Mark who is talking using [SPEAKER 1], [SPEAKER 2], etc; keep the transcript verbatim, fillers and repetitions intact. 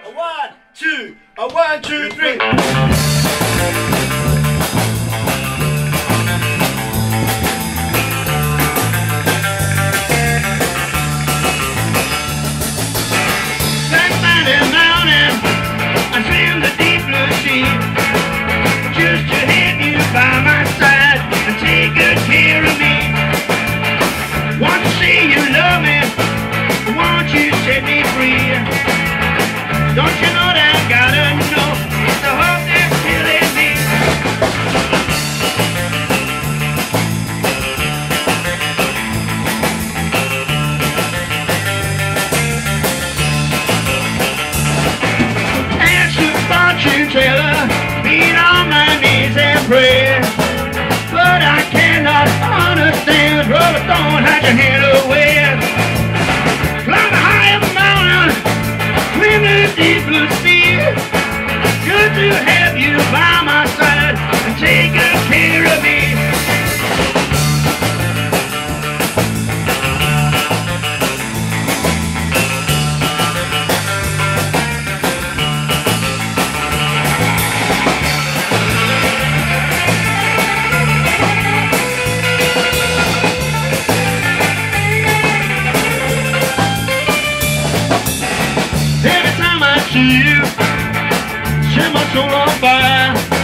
[SPEAKER 1] A one, two, a one, two, three.
[SPEAKER 2] Just to have you by my side and take good care of me. Want to say you love me, won't you set me free? Don't you know that I gotta know it's the heart that's killing me. Ask the fortune teller, beat on my knees and pray, but I cannot understand. Brother, don't hide your hand away. Climb high up a mountain, swim in the deep blue sea. Good to have you by my side and take good care of me. You set my soul on fire.